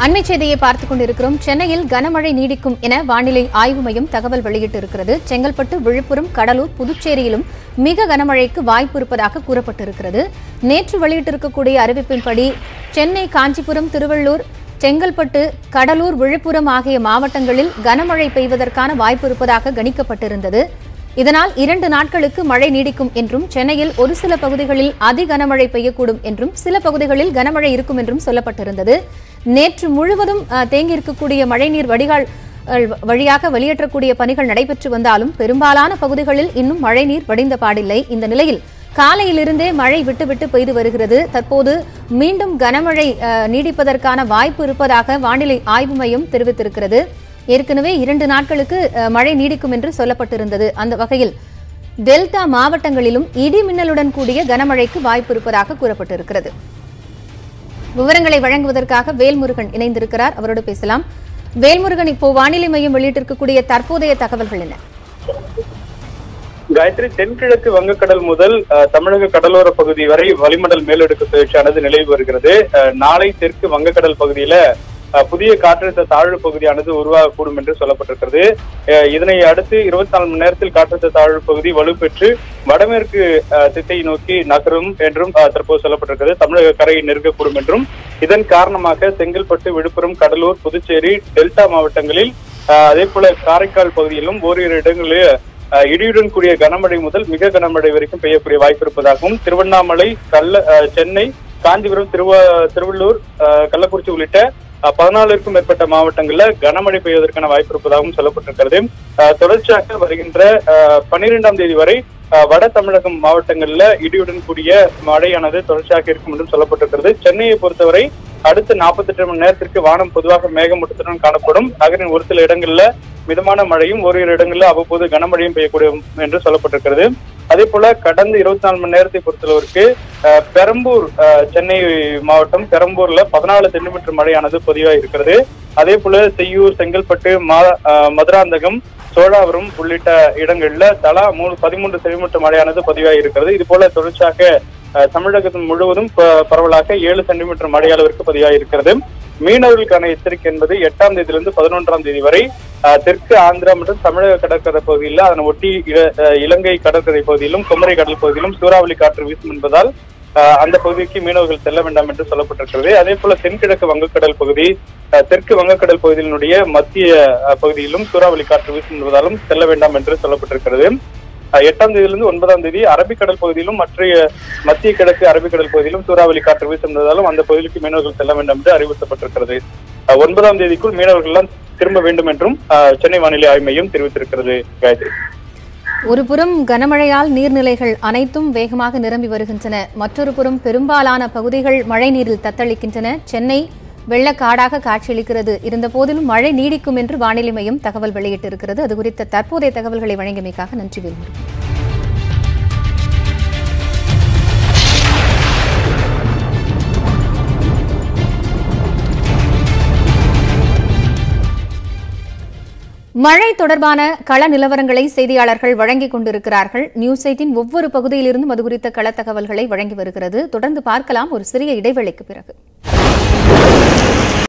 அண்மை செய்தியை பார்த்துக் கொண்டிருக்கிறோம். சென்னையில் கனமழை நீடிக்கும் என வானிலை ஆய்வு மையம் தகவல் வெளியிட்டிருக்கிறது. செங்கல்பட்டு, விழுப்புரம், கடலூர், புதுச்சேரியிலும் மிக கனமழைக்கு வாய்ப்பு இருப்பதாக கூறப்பட்டிருக்கிறது. நேற்று வெளியிட்டிருக்கக்கூடிய அறிவிப்பின்படி சென்னை, காஞ்சிபுரம், திருவள்ளூர், செங்கல்பட்டு, கடலூர், விழுப்புரம் ஆகிய மாவட்டங்களில் கனமழை பெய்வதற்கான வாய்ப்பு இருப்பதாக கணிக்கப்பட்டிருந்தது. இதனால் 2 நாட்களுக்கு மழை நீடிக்கும் என்றும், சென்னையில் ஒரு சில பகுதிகளில் அதி கனமழை பெய்யக்கூடும் என்றும், சில பகுதிகளில் கனமழை இருக்கும் என்றும் சொல்லப்பட்டிருந்தது. நேற்று முழுவதும் தேங்கியிருக்கக்கூடிய மழைநீர் வடிகால் வழியாக வெளியேற்றக்கூடிய பணிகள் நடைபெற்று வந்தாலும் பெரும்பாலான பகுதிகளில் இன்னும் மழைநீர் வடிந்த பாடில்லை. இந்த நிலையில் காலையிலிருந்தே மழை விட்டு பெய்து வருகிறது. தற்போது மீண்டும் கனமழை நீடிப்பதற்கான வாய்ப்பு இருப்பதாக வானிலை ஆய்வு மையம் தெரிவித்திருக்கிறது. ஏற்கனவே 2 நாட்களுக்கு மழை நீடிக்கும் என்று சொல்லப்பட்டிருந்தது. அந்த வகையில் டெல்டா மாவட்டங்களிலும் இடி மின்னலுடன் கூடிய கனமழைக்கு வாய்ப்பு இருப்பதாக கூறப்பட்டிருக்கிறது. விவரங்களை வழங்குவதற்காக வேல்முருகன் இணைந்திருக்கிறார். அவரோடு பேசலாம். வேல்முருகன், இப்போ வானிலை மையம் வெளியிட்டிருக்கக்கூடிய தற்போதைய தகவல்கள் என்ன? காயத்ரி, தென்கிழக்கு வங்கக்கடல் முதல் தமிழக கடலோர பகுதி வரை வளிமண்டல் மேலடுக்கு சுழற்சியானது நிலவி வருகிறது. நாளை தெற்கு வங்கக்கடல் பகுதியில புதிய காற்றழுத்த தாழ்வு பகுதியானது உருவாகக்கூடும் என்று சொல்லப்பட்டிருக்கிறது. இதனை அடுத்து 24 மணி நேரத்தில் காற்றழுத்த தாழ்வு பகுதி வலுப்பெற்று வடமேற்கு திசையை நோக்கி நகரும் என்றும் தற்போது சொல்லப்பட்டிருக்கிறது. தமிழக கரையை நெருங்கக்கூடும் என்றும், இதன் காரணமாக செங்கல்பட்டு, விழுப்புரம், கடலூர், புதுச்சேரி, டெல்டா மாவட்டங்களில் அதே போல காரைக்கால் பகுதியிலும் ஓரிரு இடங்களில் இடியுடன் கூடிய கனமழை முதல் மிக கனமழை வரைக்கும் பெய்யக்கூடிய வாய்ப்பு இருப்பதாகவும், திருவண்ணாமலை, சென்னை, காஞ்சிபுரம், திருவள்ளூர், கள்ளக்குறிச்சி உள்ளிட்ட 14க்கும் மேற்பட்ட மாவட்டங்கள்ல கனமழை பெய்வதற்கான வாய்ப்பு இருப்பதாகவும் சொல்லப்பட்டிருக்கிறது. தொடர்ச்சியாக வருகின்ற 12ஆம் தேதி வரை வட தமிழகம் மாவட்டங்கள்ல இடியுடன் கூடிய மழையானது தொடர்ச்சியாக இருக்கும் என்றும் சொல்லப்பட்டிருக்கிறது. சென்னையை பொறுத்தவரை அடுத்த 48 மணி நேரத்திற்கு வானம் பொதுவாக மேகமூட்டத்துடன் காணப்படும். நகரின் ஒரு சில இடங்கள்ல மிதமான மழையும் ஓரிரு இடங்களில் அவ்வப்போது கனமழையும் பெய்யக்கூடும் என்று சொல்லப்பட்டிருக்கிறது. அதே போல கடந்த 24 மணி நேரத்தை பொறுத்தளவிற்கு பெரம்பூர், சென்னை மாவட்டம் பெரம்பூர்ல 14 சென்டிமீட்டர் மழையானது பதிவாக இருக்கிறது. அதே போல செய்யூர், செங்கல்பட்டு, மதுராந்தகம், சோழாவரம் உள்ளிட்ட இடங்கள்ல தலா 13 சென்டிமீட்டர் மழையானது பதிவாக இருக்கிறது. இது போல தொடர்ச்சியாக தமிழகத்தின் முழுவதும் பரவலாக 7 சென்டிமீட்டர் மழை அளவிற்கு பதிவாக இருக்கிறது. மீனவர்களுக்கான எச்சரிக்கை என்பது 8ஆம் தேதியிலிருந்து 11ஆம் தேதி வரை தெற்கு ஆந்திரா மற்றும் தமிழக கடற்கரை பகுதியில், அதனை ஒட்டி இலங்கை கடற்கரை பகுதியிலும் குமரி கடல் பகுதியிலும் சூறாவளி காற்று வீசும் என்பதால் அந்த பகுதிக்கு மீனவர்கள் செல்ல வேண்டாம் என்று சொல்லப்பட்டிருக்கிறது. அதே போல தென்கிழக்கு வங்கக்கடல் பகுதி, தெற்கு வங்கக்கடல் பகுதியினுடைய மத்திய பகுதியிலும் சூறாவளி காற்று வீசும் என்பதாலும் செல்ல வேண்டாம் என்று சொல்லப்பட்டிருக்கிறது. 8ஆம் தேதியிலிருந்து 9ஆம் தேதி அரபிக்கடல் பகுதியிலும் மத்திய கிழக்கு அரபிக்கடல் பகுதியிலும் சூறாவளி காற்று வீசுவதாலும் அந்த பகுதிக்கு மீனவர்கள் செல்ல வேண்டாம் என்று அறிவுறுத்தப்பட்டிருக்கிறது. 9ஆம் தேதிக்குள் மீனவர்கள் எல்லாம் திரும்ப வேண்டும் என்றும் சென்னை வானிலை ஆய்வு மையம் தெரிவித்திருக்கிறது. காயத்ரி, ஒருபுறம் கனமழையால் நீர்நிலைகள் அனைத்தும் வேகமாக நிரம்பி வருகின்றன. மற்றொரு புறம் பெரும்பாலான பகுதிகள் மழை நீரில் தத்தளிக்கின்றன. சென்னை வெள்ளக்காடாக காட்சியளிக்கிறது. இருந்த போதிலும் மழை நீடிக்கும் என்று வானிலை மையம் தகவல் வெளியிட்டிருக்கிறது. அது குறித்த தற்போதைய தகவல்களை வழங்கியமைக்காக நன்றி வேல்முருகன். மழை தொடர்பான கள நிலவரங்களை செய்தியாளர்கள் வழங்கிக் கொண்டிருக்கிறார்கள். நியூஸ் 8 ஒவ்வொரு பகுதியிலிருந்தும் அது குறித்த கள தகவல்களை வழங்கி வருகிறது. தொடர்ந்து பார்க்கலாம் ஒரு சிறிய இடைவேளைக்கு பிறகு.